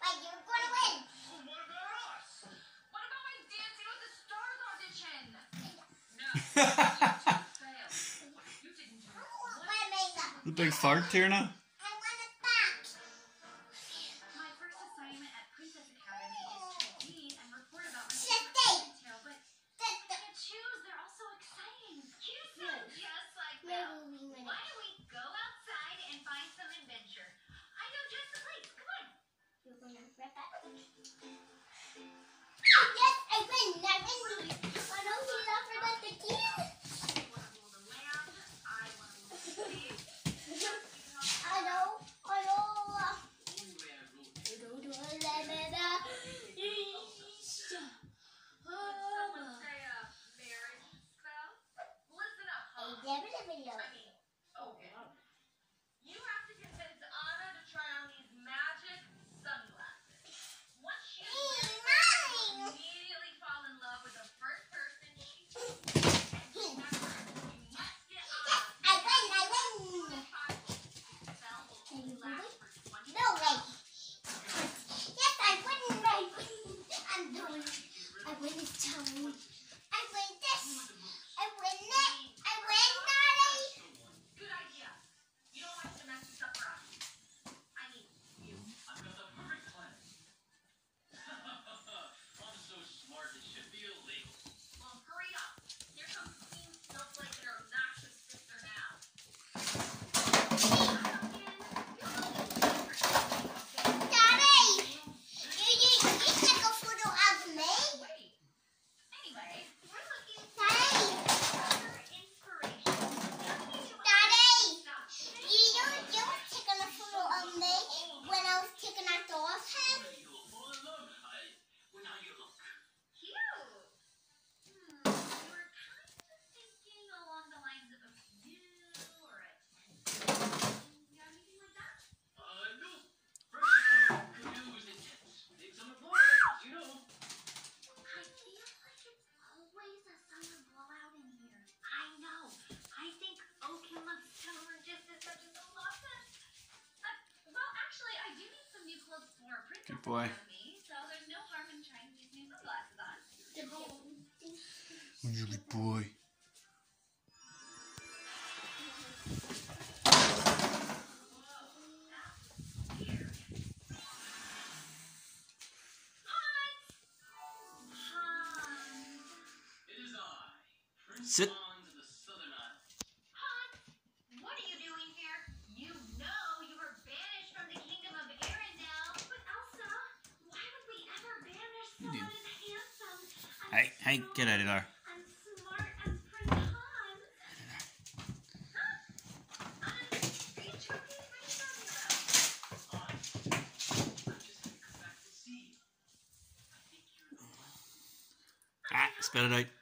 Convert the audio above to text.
you're gonna win. What about us? What about my Dancing with the Stars audition? No. You didn't do it. The big fart here now. I want it back. My first assignment at Princess Academy is to read and report about my Sit favorite detail, but I can't choose. They're all so exciting. You sound just like them. Why don't we go outside and find some adventure? I know just the place. Come on. You're gonna rip it. Yes, I win. I win. I know he's offered us the key. I want to rule the land. I want to rule the sea. I know. Someone say a marriage spell? Listen up, huh? I mean, okay. You have to convince Anna to try on these magic sunglasses. Once she immediately fall in love with the first person she sees. And remember, you must get Anna. I win. The spell will only last for 20 No way. Yes, I win. I'm doing it. I win this time. I win this. I win it. I win, Daddy. Good idea. You don't want to mess this up for us. I mean, you. I've got the perfect plan. I'm so smart it should be illegal. Well, hurry up. Here comes Queen Snowflake and her obnoxious sister now. Daddy, you took a photo of me. Wait. Anyway, we're looking Daddy, for inspiration. Daddy, Stop. you were taking a photo of me when I was taking our doll's head. You'll fall in love. Well, now you look. Cute. We were kind of thinking along the lines of a view or a tent. You got anything like that? No. First, good news and tips. Take some applause, you know. I feel like it's always a summer blowout in here. I know. I think Oaken looks summer just as much as I love it. Well, actually, I do need some new clothes for Princess Good boy. Academy, so there's no harm in trying these new sunglasses on. Good boy. Weird. It is I, Prince Sit. Hans of the Southern Isles. Hans, what are you doing here? You know you were banished from the kingdom of Arendelle. But Elsa, why would we ever banish someone as handsome and Hey, get out of there. and smart as Prince Hans? Huh? Are you joking? What are you talking about? I just had to come back to see you. I think you're the one. Spit it out.